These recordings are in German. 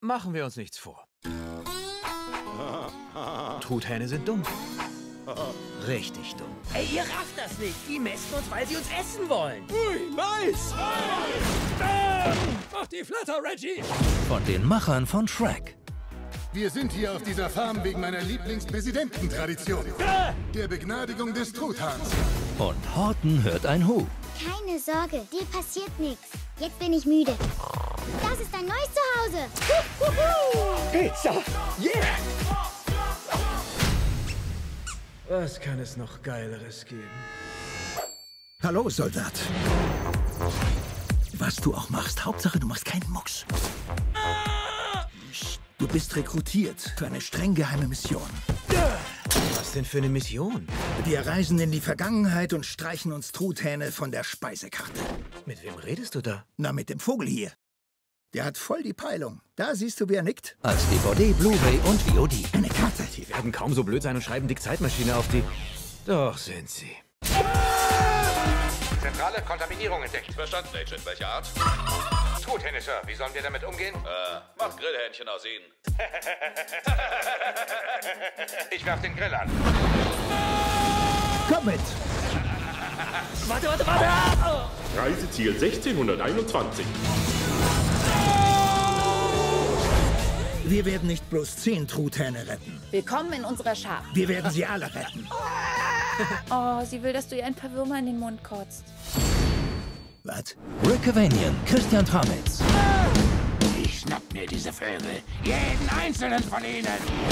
Machen wir uns nichts vor. Truthähne sind dumm. Richtig dumm. Ey, ihr rafft das nicht. Die messen uns, weil sie uns essen wollen. Ui, nice! Mach die Flatter, Reggie! Von den Machern von Shrek. Wir sind hier auf dieser Farm wegen meiner Lieblingspräsidententradition. Der Begnadigung des Truthahns. Und Horton hört ein Hu. Keine Sorge, dir passiert nichts. Jetzt bin ich müde. Das ist dein neues Zuhause. Pizza! Yeah! Was kann es noch Geileres geben? Hallo, Soldat. Was du auch machst, Hauptsache du machst keinen Mucks. Du bist rekrutiert für eine streng geheime Mission. Was denn für eine Mission? Wir reisen in die Vergangenheit und streichen uns Truthähne von der Speisekarte. Mit wem redest du da? Na, mit dem Vogel hier. Der hat voll die Peilung. Da siehst du, wie er nickt. Als DVD, Blu-ray und VOD. Eine Karte. Die werden kaum so blöd sein und schreiben Dick Zeitmaschine auf die... Doch sind sie. Zentrale Kontaminierung entdeckt. Verstanden, Agent. Welche Art? Truthähne, Sir. Wie sollen wir damit umgehen? Macht Grillhähnchen aus ihnen. Ich werf den Grill an. Komm mit. Warte! Reiseziel 1621. Wir werden nicht bloß 10 Truthähne retten. Willkommen in unserer Schar. Wir werden sie alle retten. Oh, sie will, dass du ihr ein paar Würmer in den Mund kotzt. Was? Rick Avanian, Christian Tramitz. Ich schnapp mir diese Vögel. Jeden einzelnen von ihnen.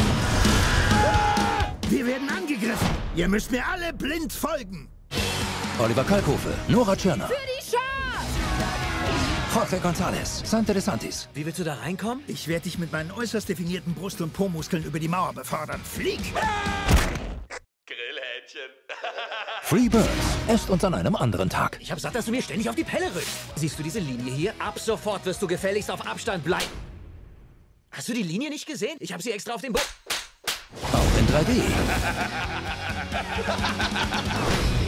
Wir werden angegriffen. Ihr müsst mir alle blind folgen. Oliver Kalkofe, Nora Tschirner. Für die Schar! Jorge González, Sante de Santis. Wie willst du da reinkommen? Ich werde dich mit meinen äußerst definierten Brust- und Po-Muskeln über die Mauer befördern. Flieg! Grillhähnchen. Free Birds, esst uns an einem anderen Tag. Ich hab satt, dass du mir ständig auf die Pelle rückst. Siehst du diese Linie hier? Ab sofort wirst du gefälligst auf Abstand bleiben. Hast du die Linie nicht gesehen? Ich habe sie extra auf dem Auch in 3D.